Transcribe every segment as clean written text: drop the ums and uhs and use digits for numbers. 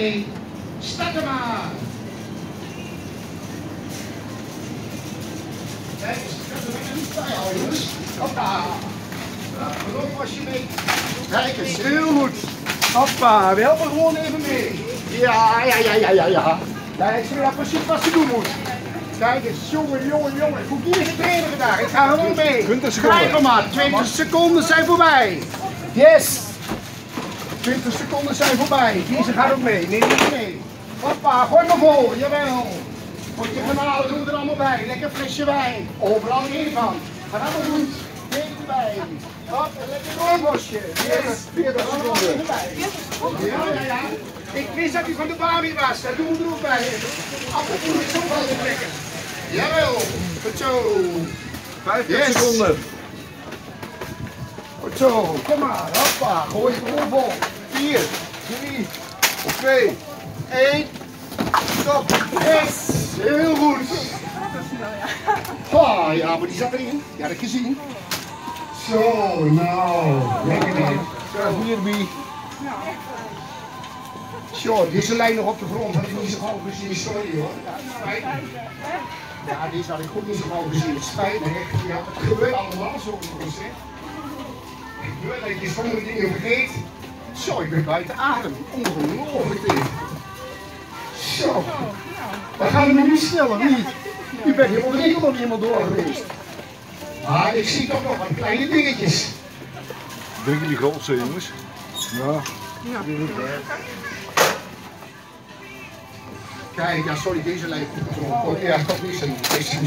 1, starten maar! Kijk eens, ik heb er niet bij houden, jongens. Hoppa! Waarom was je mee? Kijk eens, heel goed. Hoppa, we helpen gewoon even mee. Ja. Kijk eens weer precies wat ze doen moet. Kijk eens, jongen. Goed, hier is de trainer vandaag. Ik ga gewoon mee. 20 seconden. Blijf maar, 20 seconden zijn voorbij. Yes. 20 seconden zijn voorbij. Deze gaat ook mee. Neem die mee. Hoppa, gooi maar vol. Jawel. Potje garnalen doen we er allemaal bij. Lekker flesje wijn. Overal in van. Gaat allemaal goed. Neem erbij. Hop, een lekker rooibosje. Yes. 40 seconden. Ja. Ik wist dat u van de Barbie was. Dat doen we er ook bij. Appelpoeder is ook wel te trekken. Jawel. Goed zo. 50 seconden. Goed zo. Kom maar. Hoppa. Gooi het gewoon vol. 4, 3, 2, 1. Stop. Yes. Heel goed. Oh, ja, maar die zat erin. Die had ik gezien. Zo, nou. Lekker in. Zo, hier wie. Zo, deze lijn nog op de grond. Had ik niet zo gauw gezien. Sorry hoor. Ja, spijt me. Ja, deze had ik goed niet zo gauw gezien. Het spijt me. Ja, het gebeurt allemaal zo goed, hè. Het gebeurt dat je sommige dingen vergeet. Zo, ik ben buiten adem. Ongelooflijk dit. Zo. Dan gaan we nu sneller, niet? U bent helemaal de regel nog niet helemaal door geweest. Maar ik zie toch nog wat kleine dingetjes. Drinken jullie grootste, jongens? Ja. Kijk, ja, sorry, deze lijkt op de grond. Ja, toch niet zo.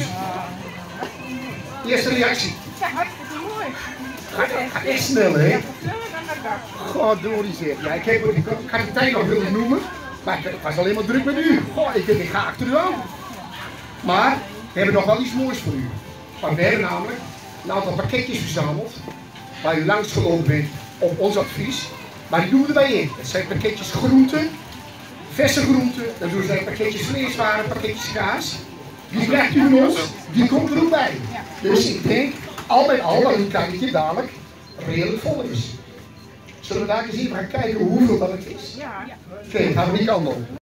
Eerste reactie. Ja, hartstikke mooi. Gaat echt snel, hè? Sneller dan dat dacht. God, door die zeg. Ja, ik heb de kapitein nog willen noemen, maar ik was alleen maar druk met u. Goh, ik denk, ik ga achter u aan. Maar we hebben nog wel iets moois voor u. Want we hebben namelijk een aantal pakketjes verzameld, waar u langs gelopen bent op ons advies. Maar die doen we erbij in. Dat zijn pakketjes groenten, verse groenten, dan doen we pakketjes vleeswaren, pakketjes kaas. Die krijgt u van ons, die komt er ook bij. Dus ik denk, al bij al, dat een karretje dadelijk redelijk vol is. Zullen we daar eens even gaan kijken hoeveel dat het is? Ja. Oké, gaan we die kant op.